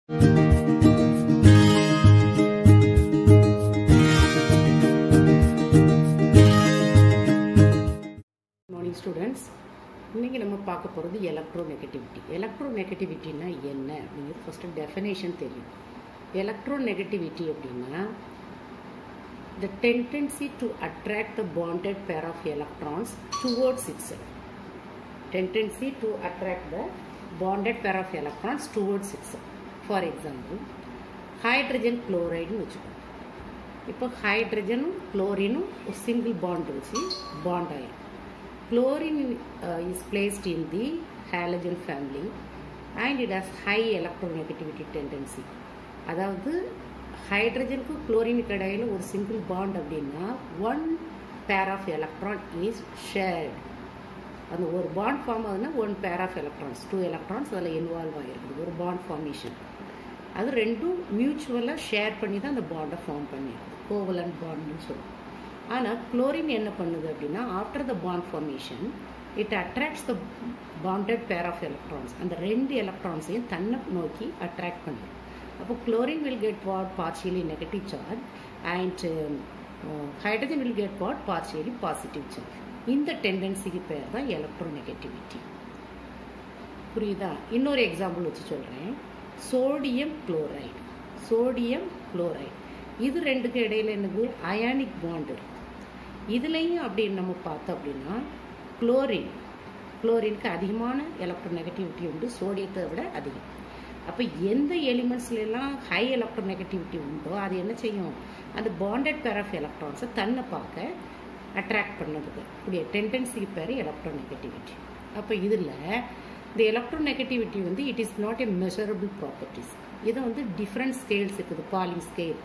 Morning students. இன்னைக்கு நம்ம பார்க்க போறது எலக்ட்ரோநெகட்டிவிட்டி. எலக்ட்ரோநெகட்டிவிட்டினா என்ன அப்படிங்கிறது ஃபர்ஸ்ட் டெஃபினேஷன் தெரியும். எலக்ட்ரோநெகட்டிவிட்டி அப்படின்னா the tendency to attract the bonded pair of electrons towards itself. Tendency to attract the bonded pair of electrons towards itself. For example, hydrogen chloride னு வெச்சுக்கோங்க. இப்போ ஹைட்ரஜனும் குளோரினும் ஒரு சிங்கிள் பாண்ட் வச்சு பாண்ட் ஆயிடும். Chlorine is placed in the halogen family and it has high electronegativity tendency. அதாவது ஹைட்ரஜனுக்கு குளோரினுக்கு இடையில ஒரு சிங்கிள் பாண்ட் அப்படின்னா one pair of electron is shared. அந்த ஒரு பாண்ட் ஃபார்ம் ஆகுதுன்னா one pair of electrons 2 electrons அதில் இன்வால்வ் ஆகிருக்குது ஒரு பாண்ட் ஃபார்மேஷன். அது ரெண்டும் மியூச்சுவலாக ஷேர் பண்ணி தான் அந்த பாண்டை ஃபார்ம் பண்ணிடுது, கோவலன்ட் பாண்ட்னு சொல்லுவோம். ஆனால் குளோரின் என்ன பண்ணுது அப்படின்னா after the bond formation it attracts the bonded pair of electrons. அந்த 2 எலக்ட்ரான்ஸையும் தன்னை நோக்கி அட்ராக்ட் பண்ணுது. அப்போ chlorine will get what partially negative charge and hydrogen will get what partially positive charge. இந்த டெண்டன்சிக்கு பேர் தான் எலக்ட்ரோநெகட்டிவிட்டி. புரியுதா? இன்னொரு எக்ஸாம்பிள் வச்சு சொல்கிறேன். Sodium chloride. சோடியம் குளோரைடு இது ரெண்டுக்கு இடையில என்னது அயானிக் பாண்ட் இருக்கு. இதுலேயும் அப்படின்னு நம்ம பார்த்தோம் அப்படின்னா குளோரினுக்கு அதிகமான எலக்ட்ரோநெகட்டிவிட்டி உண்டு, சோடியத்தை விட அதிகம். அப்போ எந்த எலிமெண்ட்ஸ்லாம் ஹை எலக்ட்ரோநெகட்டிவிட்டி உண்டோ அது என்ன செய்யும், அந்த பாண்டட் பேர் ஆஃப் எலக்ட்ரான்ஸை தன்னை பார்க்க அட்ராக்ட் பண்ணதுக்கு கூடிய டெண்டன்சிக்கு பேர் எலக்ட்ரோநெகட்டிவிட்டி. அப்போ இதில் இந்த எலக்ட்ரோநெகட்டிவிட்டி வந்து it is not a measurable properties. இதை வந்து டிஃப்ரெண்ட் ஸ்கேல்ஸ் இருக்குது. பாலிங் ஸ்கேல்,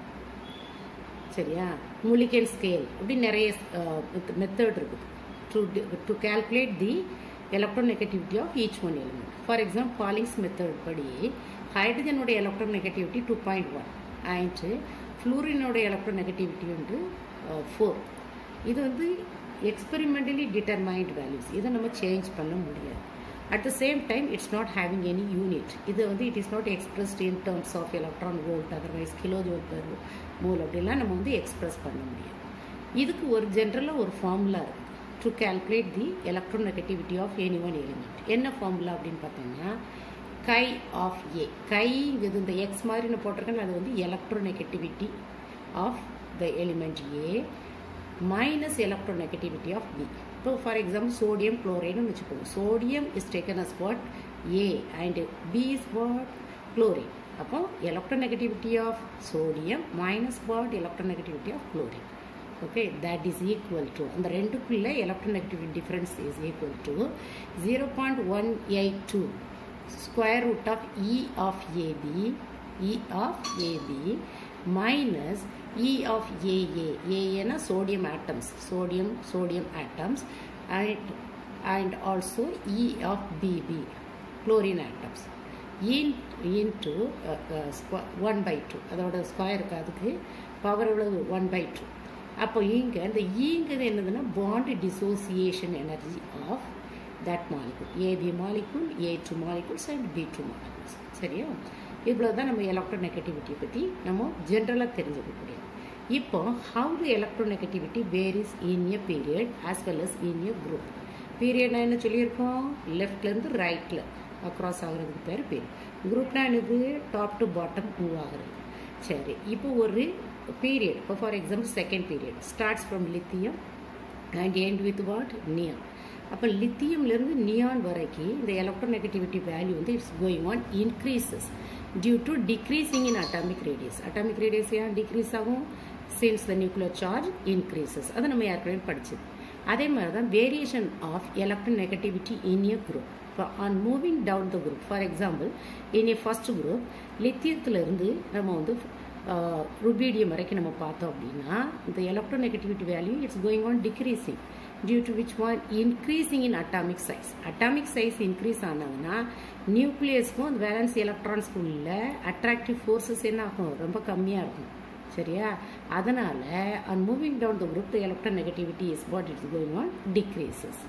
சரியா, முலிகன் ஸ்கேல், அப்படி நிறைய மெத்தட் இருக்குது to calculate the electronegativity of each one element. For example, Pauling's method படி ஹைட்ரஜனோட எலக்ட்ரோநெகட்டிவிட்டி 2.1 and ஃப்ளூரினோட எலக்ட்ரோநெகட்டிவிட்டி வந்து 4. இது வந்து எக்ஸ்பெரிமெண்டலி டிட்டர்மைன்ட் வேல்யூஸ். இதை நம்ம சேஞ்ச் பண்ண முடியாது. At the same time it's not having any unit. இது வந்து it is not expressed in terms of electron volt, otherwise kilojoule per mole அப்படிலாம் நம்ம வந்து எக்ஸ்பிரஸ் பண்ண முடியாது. இதுக்கு ஒரு ஜென்ரலாக ஒரு ஃபார்முலா இருக்குது to calculate the electronegativity of any one element. என்ன ஃபார்முலா அப்படின்னு பார்த்தோம்னா chi of A. கைங்கிறது இந்த எக்ஸ் மாதிரி நான் போட்டிருக்கேன், அது வந்து electronegativity of the element A minus electronegativity of B. இப்போ ஃபார் எக்ஸாம்பிள் சோடியம் குளோரைடுன்னு வச்சுக்கோங்க. Sodium is taken as what A and B is what chlorine. அப்போ electronegativity of sodium minus what electronegativity of chlorine. Okay, that is equal to அந்த ரெண்டுக்குள்ள electronegativity difference is equal to 0.182 square root of E of AB மைனஸ் E of AA. ஏன்னா sodium atoms, sodium atoms and also E of BB chlorine atoms into 1/2. அதோட ஸ்கொயருக்கு அதுக்கு power எவ்வளவு 1/2. அப்போ இங்கே இந்த ஈங்கிறது என்னதுன்னா bond dissociation energy of that molecule, AB molecule, A2 molecules and B2 molecules. சரியா? இவ்வளோ தான் நம்ம எலக்ட்ரோநெகட்டிவிட்டியை பற்றி நம்ம ஜென்ரலாக தெரிஞ்சுக்கக்கூடிய. இப்போ how to electronegativity varies in a period as well as in a group. பீரியட்னா என்ன சொல்லியிருக்கோம், லெஃப்ட்லேருந்து ரைட்டில் அக்ராஸ் ஆகுறதுக்கு பேர் பீரியட். குரூப்னா என்னது, டாப் டு பாட்டம் மூவ் ஆகுறது. சரி, இப்போ ஒரு period, for example second period starts from lithium and end with what neon. அப்போ லித்தியம்லேருந்து நியான் வரைக்கும் இந்த எலக்ட்ரோநெகட்டிவிட்டி வேல்யூ வந்து it's going on increases due to decreasing in atomic radius. Atomic radius ஏன் decrease ஆகும், since the nuclear charge increases. அதை நம்ம ஏற்கனவே படிச்சது. அதே மாதிரி தான் variation of electronegativity in a group. இப்போ on moving down the group, for example in a first group லித்தியத்திலிருந்து நம்ம வந்து ருபீடியம் வரைக்கும் நம்ம பார்த்தோம் அப்படின்னா இந்த electronegativity value it's going on decreasing due to which one increasing in atomic size. Atomic size increase ஆனதுன்னா நியூக்ளியஸ்க்கும் அந்த வேலன்ஸ் எலக்ட்ரான்ஸ்க்கும் உள்ள அட்ராக்டிவ் ஃபோர்ஸஸ் என்ன ஆகும், ரொம்ப கம்மியாக இருக்கும். சரியா? அதனால on moving down the group the electronegativity is what it is going on decreases.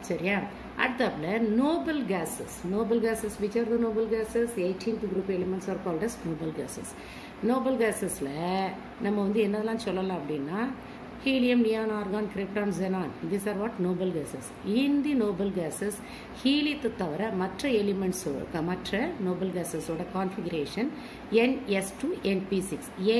சரியா? அடுத்தாப்புல noble gases. Noble gases, which are the noble gases? 18th group elements are called as noble gases. Noble gasesல நம்ம வந்து என்னெல்லாம் சொல்லலாம் அப்படின்னா helium, neon, argon, krypton, xenon. These are what? Noble gases. In the noble gases, ஹீலியத்தை தவிர மற்ற elements மற்ற noble gases ஓட configuration ns2 np6.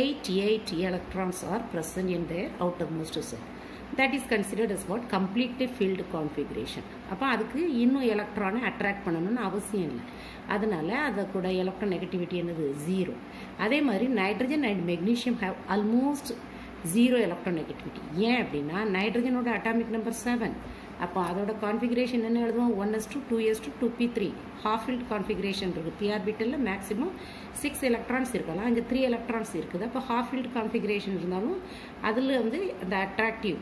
8 electrons are present in their outermost shell. That is considered as what? Completely filled configuration. அப்போ அதுக்கு இன்னும் எலக்ட்ரானை attract பண்ணணும்னு அவசியம் இல்லை. அதனால அதை கூட எலக்ட்ரோநெகட்டிவிட்டி என்னது? 0. அதே மாதிரி nitrogen and magnesium have almost 0 electronegativity. ஏன் அப்படின்னா நைட்ரஜனோட அட்டாமிக் நம்பர் 7. அப்போ அதோட கான்ஃபிகரேஷன் என்ன எழுதுவோம்? 1s2 2s2 2p3 half filled configuration இருக்குது. p ஆர்பிட்டலில் மேக்ஸிமம் 6 எலக்ட்ரான்ஸ் இருக்கலாம், அங்கே 3 எலக்ட்ரான்ஸ் இருக்குது. அப்போ half filled கான்ஃபிகரேஷன் இருந்தாலும் அதில் வந்து அந்த அட்ராக்டிவ்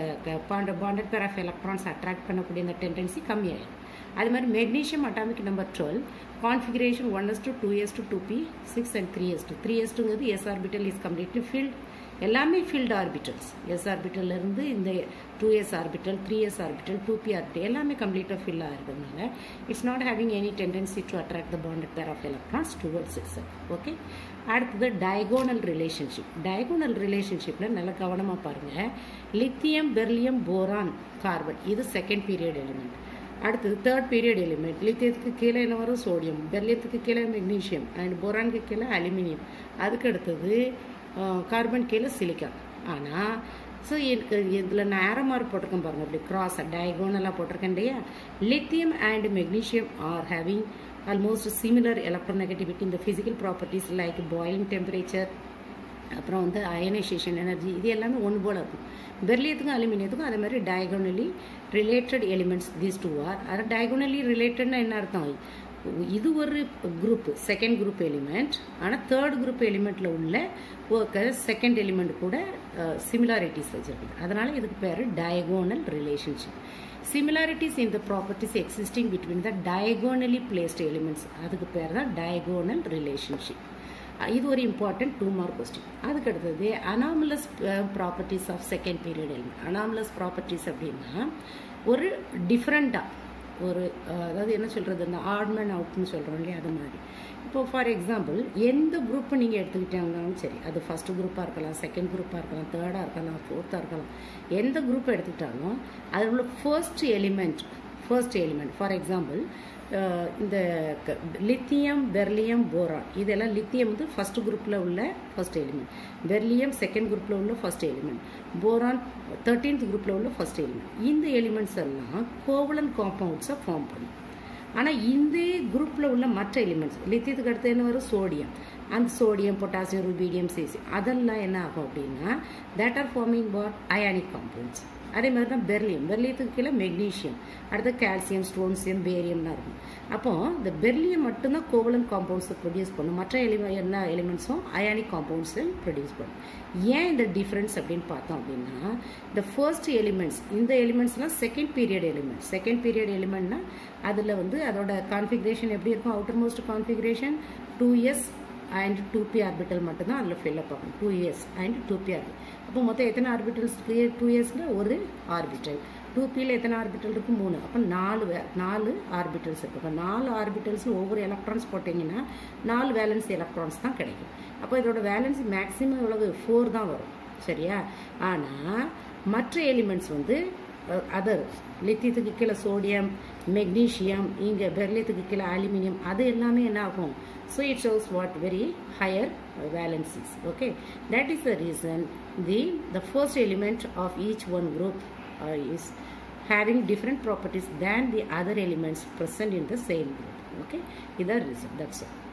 அந்த bonded pair of electrons attract பண்ணக்கூடிய அந்த டெண்டன்சி கம்மியாயிடும். அது மாதிரி magnesium atomic number 12 configuration 1s2 2s2 2p6 and 3s2. 3s2ங்கிறது s orbital is completely filled. எல்லாமே ஃபில்டு ஆர்பிட்டல்ஸ். எஸ் ஆர்பிட்டல் இருந்து இந்த 2s orbital 3s orbital 2p orbital எல்லாமே கம்ப்ளீட்டாக ஃபில் ஆகிறதுனால it's not having any tendency to attract the bonded pair of electrons towards its. Okay, அடுத்தது diagonal relationship. Diagonal ரிலேஷன்ஷிப்பில் நல்லா கவனமாக பாருங்கள். லித்தியம், பெர்லியம், போரான், கார்பன் இது செகண்ட் பீரியட் எலிமெண்ட். அடுத்தது தேர்ட் பீரியட் எலிமெண்ட். லித்தியத்துக்கு கீழே என்ன வரும்? சோடியம். பெர்லியத்துக்கு கீழே மெக்னீஷியம் அண்ட் போரானுக்கு கீழே அலுமினியம். அதுக்கு அடுத்தது கார்பன் கீழே சிலிக்கான். ஆனால் ஸோ எனக்கு இதில் நான் ஏரோ மார்க் போட்டிருக்கேன் பாருங்கள், அப்படி கிராஸாக டயகோனலாக போட்டிருக்கேன் இல்லையா? Lithium and magnesium are having almost similar electronegativity இந்த physical properties like boiling temperature, அப்புறம் வந்து அயனைசேஷன் எனர்ஜி, இது எல்லாமே ஒன்று போல் இருக்கும். பெர்லியத்துக்கும் அலுமினியத்துக்கும் அதே மாதிரி diagonally related elements these two are. அது டயகோனலி ரிலேட்டட்னா என்ன அர்த்தம்? இது ஒரு குரூப், செகண்ட் குரூப் எலிமெண்ட். ஆனால் தேர்ட் குரூப் எலிமெண்ட்டில் உள்ள செகண்ட் எலிமெண்ட் கூட சிமிலாரிட்டிஸ் வச்சுருக்குது. அதனால் இதுக்கு பேர் diagonal relationship. Similarities in the properties existing between the diagonally placed elements, அதுக்கு பேர் தான் டயகோனல் ரிலேஷன்ஷிப். இது ஒரு இம்பார்ட்டன்ட் 2 மார்க் கொஸ்டின். அதுக்கு அடுத்தது anomalous properties of second period element. Anomalous properties அப்படின்னா ஒரு டிஃப்ரெண்ட்டாக ஒரு அதாவது என்ன சொல்கிறது, இந்த ஆட்மேன் அவுட்னு சொல்கிறோம் இல்லையா, அது மாதிரி. இப்போ ஃபார் எக்ஸாம்பிள் எந்த குரூப்பை நீங்கள் எடுத்துக்கிட்டாங்கனாலும் சரி, அது ஃபஸ்ட்டு குரூப்பாக இருக்கலாம், செகண்ட் குரூப்பாக இருக்கலாம், தேர்டாக இருக்கலாம், ஃபோர்த்தாக இருக்கலாம், எந்த குரூப்பை எடுத்துக்கிட்டாலும் அதில் உள்ள ஃபர்ஸ்ட் எலிமெண்ட் ஃபார் எக்ஸாம்பிள் இந்த லித்தியம், பெர்லியம், போரான், இதெல்லாம் லித்தியம் வந்து ஃபர்ஸ்ட் குரூப்பில் உள்ள ஃபர்ஸ்ட் எலிமெண்ட், பெர்லியம் செகண்ட் குரூப்பில் உள்ள ஃபர்ஸ்ட் எலிமெண்ட், போரான் 13th குரூப்பில் உள்ள ஃபர்ஸ்ட் எலிமெண்ட். இந்த எலிமெண்ட்ஸ் எல்லாம் கோவலன்ட் காம்பவுண்ட்ஸை ஃபார்ம் பண்ணும். ஆனால் இந்த குரூப்பில் உள்ள மற்ற எலிமெண்ட்ஸ், லித்தியத்துக்கு அடுத்து என்ன வரும்? சோடியம். அந்த சோடியம், பொட்டாசியம், ருபீடியம், சீசியம் அதெல்லாம் என்ன ஆகும் அப்படின்னா that are forming what? Ionic compounds. அதே மாதிரி தான் பெர்லியத்துக்கு கீழே மெக்னீஷியம், அடுத்து கால்சியம், ஸ்ட்ரோன்சியம், பேரியம்னா இருக்கும். அப்போ இந்த பெர்லியம் மட்டும்தான் கோவலன்ட் காம்பவுண்ட்ஸை ப்ரொடியூஸ் பண்ணும், மற்ற எல்லா எலிமெண்ட்ஸும் அயானிக் காம்பவுண்ட்ஸை ப்ரொடியூஸ் பண்ணும். ஏன் இந்த டிஃப்ரென்ஸ் அப்படின்னு பார்த்தோம் அப்படின்னா இந்த ஃபர்ஸ்ட் எலிமெண்ட்ஸ், இந்த எலிமெண்ட்ஸ்லாம் செகண்ட் பீரியட் எலிமெண்ட்னா அதில் வந்து அதோட கான்ஃபிகரேஷன் எப்படி இருக்கும்? Outermost configuration 2s and 2p orbital மட்டும்தான் அதில் ஃபில்லப் ஆகும். 2s and 2p orbital. அப்போ மொத்தம் எத்தனை ஆர்பிட்டல்ஸ் இருக்கு? 2sல ஒரு ஆர்பிட்டல், 2pல எத்தனை ஆர்பிட்டல் இருக்குது? 3. அப்போ 4 ஆர்பிட்டல்ஸ் இருக்குது. அப்போ 4 ஆர்பிட்டல்ஸில் ஒவ்வொரு எலக்ட்ரான்ஸ் போட்டிங்கன்னா 4 வேலன்ஸ் எலக்ட்ரான்ஸ் தான் கிடைக்கும். அப்போ இதோட வேலன்ஸ் மேக்ஸிமம் எவ்வளவு? 4 தான் வரும், சரியா? ஆனால் மற்ற எலிமெண்ட்ஸ் வந்து அதர் லித்தியத்துக்கு கீழே சோடியம், மெக்னீஷியம், இங்கே பெர்லியத்துக்கு கீழே அலுமினியம், அது எல்லாமே என்ன ஆகும்? So it shows what? Very higher valencies. Okay, that is the reason the first element of each one group is having different properties than the other elements present in the same group. Okay, is the reason. That's all.